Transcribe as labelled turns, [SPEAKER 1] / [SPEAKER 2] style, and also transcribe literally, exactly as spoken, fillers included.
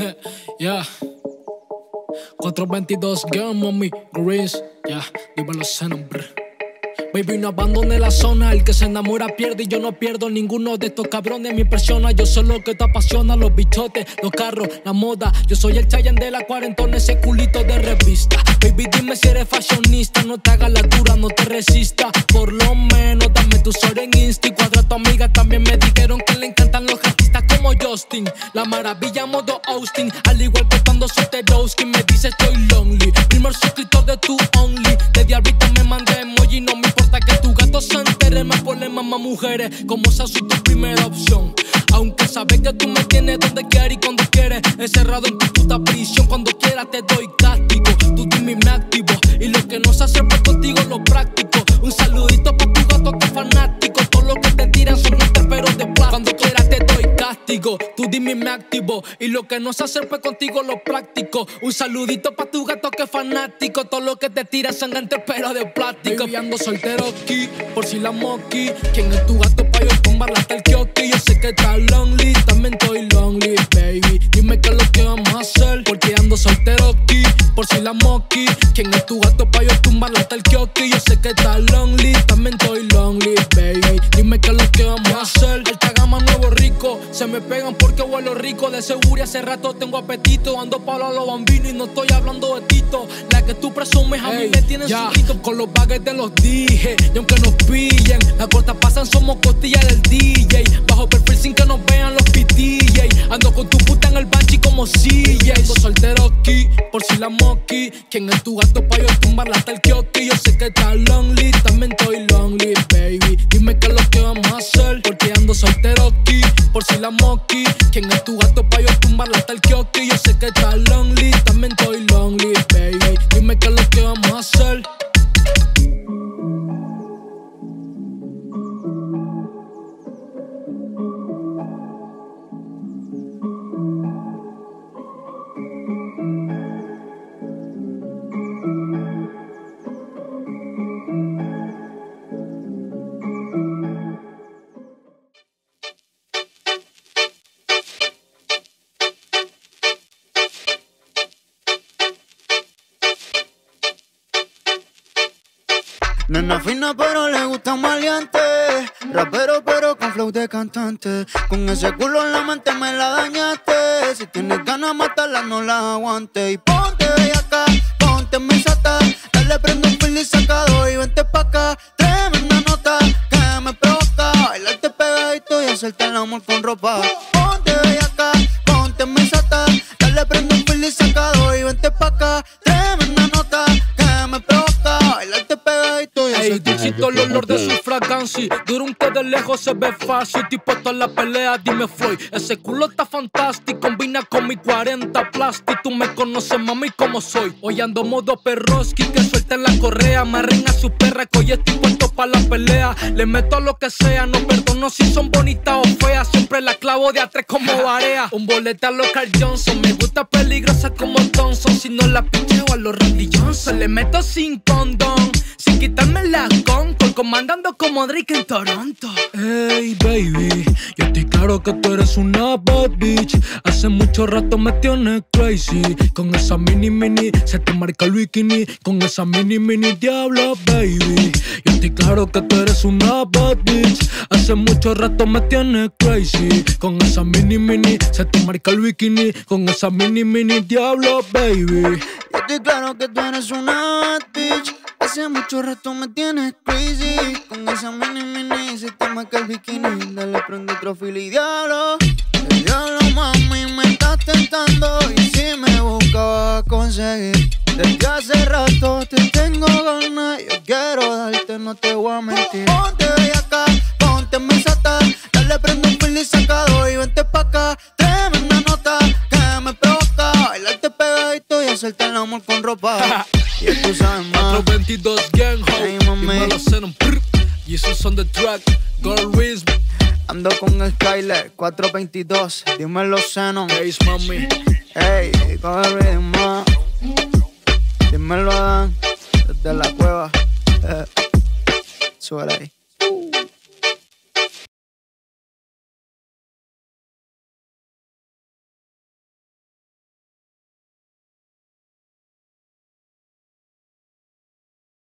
[SPEAKER 1] Yeah. cuatro veintidós, Game Mommy, Grease. Ya, yeah. Dímelo, nombre. Baby, no abandone la zona. El que se enamora pierde y yo no pierdo. Ninguno de estos cabrones me impresiona. Yo soy lo que te apasiona. Los bichotes, los carros, la moda. Yo soy el Chayanne de la cuarentona, ese culito de revista. Baby, dime si eres fashionista. No te hagas la dura, no te resista. Por lo menos dame tu story en Insta. Y cuadra a tu amiga. También me dijeron que le encantan los artistas como Justin. La maravilla modo Austin. Al igual que cuando soy Terowski. Me dice estoy lonely. Primer suscriptor de tu only. De diablita me mandé emoji. No me importa que tu gato se entere, más problemas, más mujeres. Como esa soy tu primera opción. Aunque sabes que tú me tienes donde quieres y cuando quieres. Encerrado en tu puta prisión. Cuando quieras te doy castigo. Tú dime y me activo. Y lo que no se hace pues contigo lo práctico. Un saludito pa' tu gato que es fanático. Todo lo que te tiran son haters pero de plástico. Cuando quieras te doy castigo. Tú dime y me activo. Y lo que no se hace pues contigo lo práctico. Un saludito pa' tu gato que es fanático. Todo lo que te tiran son haters pero de plástico. Baby, ando soltero aquí, por si la moqui. ¿Quién es tu gato pa' yo tumbarla hasta el kioski? Yo sé que estás lonely, también estoy lonely, baby. Dime qué es lo que vamos a hacer, porque ando soltero aquí, por si la moqui. ¿Quién es tu gato pa' yo tumbarla hasta el kioski? Yo sé que estás lonely, también estoy lonely, baby. Dime qué es lo que vamos a hacer. Alta gama, nuevo rico, se me pegan porque huelo rico. De seguro y hace rato tengo apetito. Ando para los bambinos y no estoy hablando de Tito. La que tú presumes a mí me tienes suscrito. Con los baguettes de los dije. Y aunque nos pillen, las cortas pasan, somos costillas del D J. Bajo perfil sin que nos vean los P T J. Ando con tu puta en el banchi como C J. Ando soltero aquí, por si la moqui. ¿Quién es tu gato pa' yo tumbarla hasta el kioski? Yo sé que estás lonely, también estoy lonely, baby. Dime qué es lo que vamos a hacer, porque ando soltero aquí, por si la moqui. ¿Quién es tu gato pa' yo tumbarla hasta el kioski? Yo sé que estás lonely, también estoy lonely, baby. Dime qué es lo que vamos a hacer.
[SPEAKER 2] Nena fina pero le gusta maleante. Rapero pero con flow de cantante. Con ese culo en la mente me la dañaste. Si tienes ganas de matarla no la aguante. Y ponte acá, ponte en mi sata. Dale prendo un fil y sacado y vente pa' acá. Tremenda nota que me provoca. Bailarte pegadito y hacerte el amor con ropa. Ponte acá, ponte en mi sata. Dale prendo un fil y sacado y vente pa' acá. Tremenda nota que me provoca. Bailarte pegadito y
[SPEAKER 1] ey, Diosito, el olor de su fragancia. Durum que de lejos se ve fácil. Tipo toda la pelea, dime Floyd. Ese culo está fantástico. Combina con mi cuarenta plástico. Tú me conoces, mami, como soy. Hoy ando modo perroski. Que suelten la correa. Me a su perra. Que hoy estoy puesto pa' la pelea. Le meto lo que sea. No perdono si son bonitas o feas. Siempre la clavo de atrás como barea. Un bolete a los Carl Johnson. Me gusta peligrosa como Thompson. Si no la picheo a los Randy Johnson. Le meto sin condón. Sin quitarme la con, con comandando como Drake en Toronto. Hey baby, yo estoy claro que tú eres una bad bitch. Hace mucho rato me tienes crazy. Con esa mini mini, se te marca el bikini. Con esa mini mini diablo baby. Yo estoy claro que tú eres una bad bitch. Hace mucho rato me tienes crazy. Con esa mini mini, se te marca el bikini. Con esa mini mini diablo baby.
[SPEAKER 2] Yo estoy claro que tú eres una bad bitch. Hace mucho rato me tienes crazy. Con esa mini mini se te marca el bikini. Dale prende otro fil y diablo. El diablo mami me estás tentando. Y si me buscaba a conseguir. Desde hace rato te tengo ganas. Yo quiero darte, no te voy a mentir. Ponte acá, ponte en mi sata. Dale prende un fil y sacado y vente pa' acá. Tremenda nota que me provoca. Bailarte pegadito y hacerte el amor con ropa. Y tú sabes más.
[SPEAKER 1] cuatro veintidós Gang Ho.
[SPEAKER 2] Hey, mami.
[SPEAKER 1] Y esos son the track. Gold Rizm.
[SPEAKER 2] Ando con el Skyler cuatro veintidós. Dímelo, Zenon.
[SPEAKER 1] Case mami.
[SPEAKER 2] Hey, coge el ritmo. Dímelo, Dan. Desde la cueva. Eh, Súbele ahí.